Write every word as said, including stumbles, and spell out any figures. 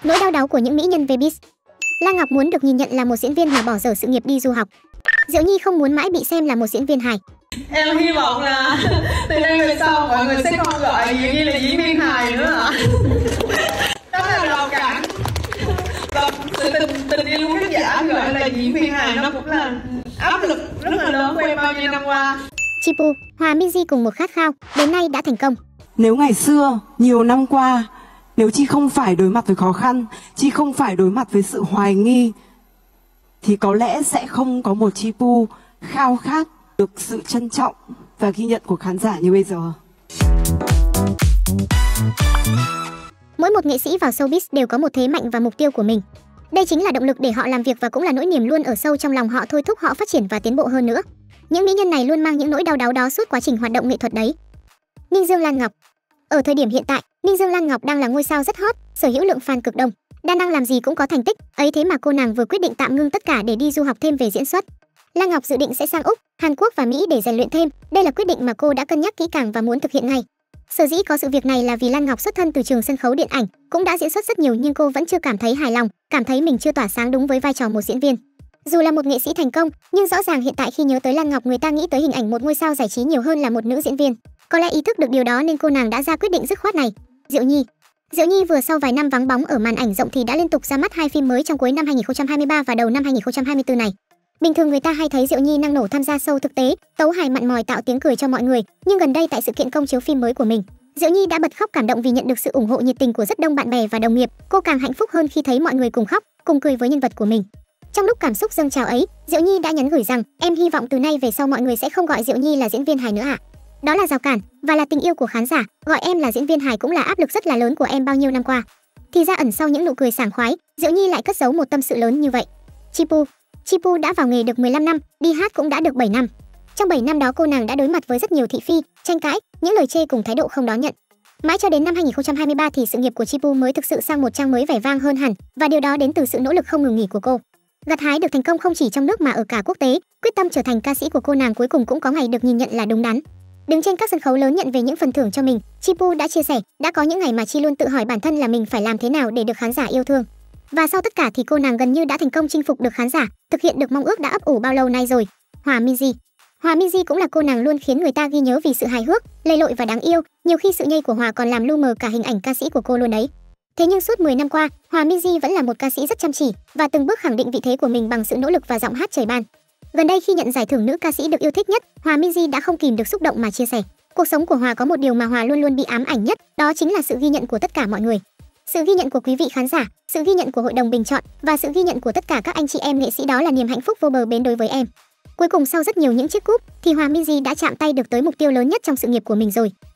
Nỗi đau đáu của những mỹ nhân Vbiz. Lan Ngọc muốn được nhìn nhận là một diễn viên mà bỏ dở sự nghiệp đi du học. Diệu Nhi không muốn mãi bị xem là một diễn viên hài. Em hy vọng là từ đây về sau mọi người sẽ không gọi Diệu Nhi là diễn viên hài nữa ạ. Đó là rào cản. Và sự tình, tình yêu của khán giả gọi là diễn viên hài nó cũng là áp lực rất là lớn của em bao nhiêu năm qua. Chipu, Hòa Minzy cùng một khát khao, đến nay đã thành công. Nếu ngày xưa, nhiều năm qua, nếu Chi không phải đối mặt với khó khăn, Chi không phải đối mặt với sự hoài nghi, thì có lẽ sẽ không có một Chipu khao khát được sự trân trọng và ghi nhận của khán giả như bây giờ. Mỗi một nghệ sĩ vào showbiz đều có một thế mạnh và mục tiêu của mình. Đây chính là động lực để họ làm việc và cũng là nỗi niềm luôn ở sâu trong lòng họ, thôi thúc họ phát triển và tiến bộ hơn nữa. Những mỹ nhân này luôn mang những nỗi đau đáu đó suốt quá trình hoạt động nghệ thuật đấy. Ninh Dương Lan Ngọc. Ở thời điểm hiện tại, Ninh Dương Lan Ngọc đang là ngôi sao rất hot, sở hữu lượng fan cực đông, đa năng làm gì cũng có thành tích, ấy thế mà cô nàng vừa quyết định tạm ngưng tất cả để đi du học thêm về diễn xuất. Lan Ngọc dự định sẽ sang Úc, Hàn Quốc và Mỹ để rèn luyện thêm, đây là quyết định mà cô đã cân nhắc kỹ càng và muốn thực hiện ngay. Sở dĩ có sự việc này là vì Lan Ngọc xuất thân từ trường sân khấu điện ảnh, cũng đã diễn xuất rất nhiều nhưng cô vẫn chưa cảm thấy hài lòng, cảm thấy mình chưa tỏa sáng đúng với vai trò một diễn viên. Dù là một nghệ sĩ thành công, nhưng rõ ràng hiện tại khi nhớ tới Lan Ngọc, người ta nghĩ tới hình ảnh một ngôi sao giải trí nhiều hơn là một nữ diễn viên. Có lẽ ý thức được điều đó nên cô nàng đã ra quyết định dứt khoát này. Diệu Nhi. Diệu Nhi vừa sau vài năm vắng bóng ở màn ảnh rộng thì đã liên tục ra mắt hai phim mới trong cuối năm hai nghìn không trăm hai mươi ba và đầu năm hai nghìn không trăm hai mươi tư này. Bình thường người ta hay thấy Diệu Nhi năng nổ tham gia show thực tế, tấu hài mặn mòi tạo tiếng cười cho mọi người, nhưng gần đây tại sự kiện công chiếu phim mới của mình, Diệu Nhi đã bật khóc cảm động vì nhận được sự ủng hộ nhiệt tình của rất đông bạn bè và đồng nghiệp. Cô càng hạnh phúc hơn khi thấy mọi người cùng khóc, cùng cười với nhân vật của mình. Trong lúc cảm xúc dâng trào ấy, Diệu Nhi đã nhắn gửi rằng em hy vọng từ nay về sau mọi người sẽ không gọi Diệu Nhi là diễn viên hài nữa ạ. Đó là rào cản và là tình yêu của khán giả, gọi em là diễn viên hài cũng là áp lực rất là lớn của em bao nhiêu năm qua. Thì ra ẩn sau những nụ cười sảng khoái, Diệu Nhi lại cất giấu một tâm sự lớn như vậy. Chipu. Chipu đã vào nghề được mười lăm năm, đi hát cũng đã được bảy năm. Trong bảy năm đó cô nàng đã đối mặt với rất nhiều thị phi, tranh cãi, những lời chê cùng thái độ không đón nhận. Mãi cho đến năm hai nghìn không trăm hai mươi ba thì sự nghiệp của Chipu mới thực sự sang một trang mới vẻ vang hơn hẳn, và điều đó đến từ sự nỗ lực không ngừng nghỉ của cô. Gặt hái được thành công không chỉ trong nước mà ở cả quốc tế, quyết tâm trở thành ca sĩ của cô nàng cuối cùng cũng có ngày được nhìn nhận là đúng đắn. Đứng trên các sân khấu lớn nhận về những phần thưởng cho mình, Chipu đã chia sẻ, đã có những ngày mà Chi luôn tự hỏi bản thân là mình phải làm thế nào để được khán giả yêu thương. Và sau tất cả thì cô nàng gần như đã thành công chinh phục được khán giả, thực hiện được mong ước đã ấp ủ bao lâu nay rồi. Hòa Minzy. Hòa Minzy cũng là cô nàng luôn khiến người ta ghi nhớ vì sự hài hước, lầy lội và đáng yêu, nhiều khi sự nhây của Hòa còn làm lu mờ cả hình ảnh ca sĩ của cô luôn đấy. Thế nhưng suốt mười năm qua, Hòa Minzy vẫn là một ca sĩ rất chăm chỉ và từng bước khẳng định vị thế của mình bằng sự nỗ lực và giọng hát trời ban. Gần đây khi nhận giải thưởng nữ ca sĩ được yêu thích nhất, Hòa Minzy đã không kìm được xúc động mà chia sẻ. Cuộc sống của Hòa có một điều mà Hòa luôn luôn bị ám ảnh nhất, đó chính là sự ghi nhận của tất cả mọi người. Sự ghi nhận của quý vị khán giả, sự ghi nhận của hội đồng bình chọn và sự ghi nhận của tất cả các anh chị em nghệ sĩ, đó là niềm hạnh phúc vô bờ bến đối với em. Cuối cùng sau rất nhiều những chiếc cúp thì Hòa Minzy đã chạm tay được tới mục tiêu lớn nhất trong sự nghiệp của mình rồi.